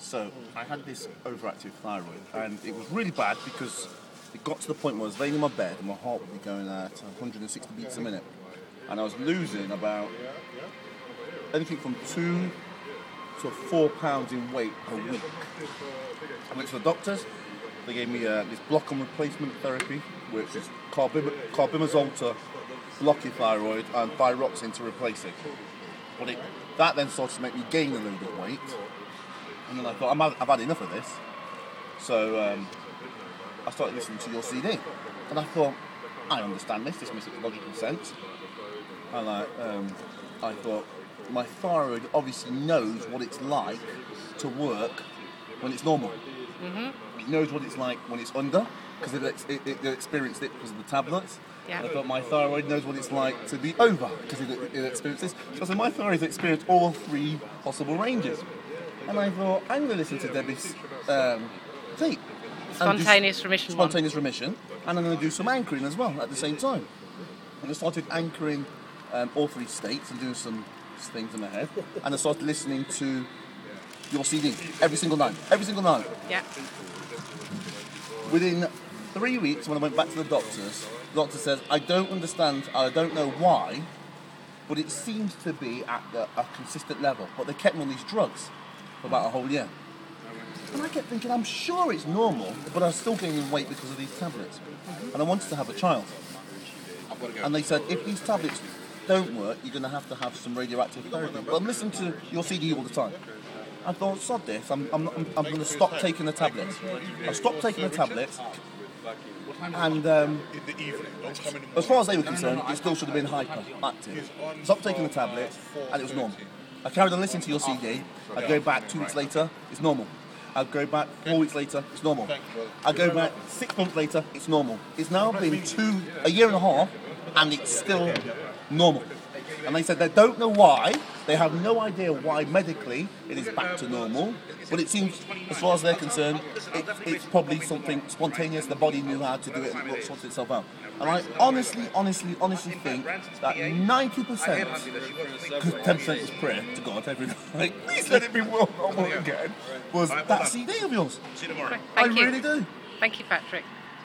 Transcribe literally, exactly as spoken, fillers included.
So I had this overactive thyroid, and it was really bad because it got to the point where I was laying in my bed and my heart would be going at one hundred sixty beats a minute. And I was losing about anything from two to four pounds in weight per week. I went to the doctors. They gave me uh, this block and replacement therapy, which is carbim- carbimazole to block your thyroid and thyroxine to replace it. But it, that then started to make me gain a little bit of weight. And then I thought, I'm, I've had enough of this. So um, I started listening to your C D. And I thought, I understand this, this makes logical sense. And I, um, I thought, my thyroid obviously knows what it's like to work when it's normal. Mm-hmm. It knows what it's like when it's under, because it, it, it, it experienced it because of the tablets. Yeah. I thought my thyroid knows what it's like to be over, because it, it, it experienced this. So I said, my thyroid's experienced all three possible ranges. And I thought, I'm going to listen to Debbie's um, tape. Spontaneous remission Spontaneous one. remission. And I'm going to do some anchoring as well at the same time. And I started anchoring um, all three states and doing some things in my head. And I started listening to your C D every single night. Every single night. Yeah. Within three weeks, when I went back to the doctors, the doctor says, I don't understand, I don't know why, but it seems to be at the, a consistent level. But they kept me on these drugs for about a whole year. And I kept thinking, I'm sure it's normal, but I was still gaining weight because of these tablets. And I wanted to have a child. And they said, if these tablets don't work, you're going to have to have some radioactive therapy. But I'm listening to your C D all the time. I thought, sod this, I'm, I'm, I'm, I'm going to stop taking the tablets. I stopped taking the tablets, and um, as far as they were concerned, it still should have been hyperactive. Stopped taking the tablets, and it was normal. I carried on listening to your C D. I'd go back two weeks later, it's normal. I'd go back four weeks later, it's normal. I'd go back six months later, it's normal. It's now been two, a year and a half, and it's still normal. And they said they don't know why, they have no idea why medically it is back to normal, but it seems, as far as they're concerned, it, it's probably something spontaneous, the body knew how to do it and it sorted itself out. And I honestly, honestly, honestly think that ninety percent, because ten percent is prayer to God every night, please let it be well normal again, was that C D of yours. Thank I you. really do. Thank you, Patrick.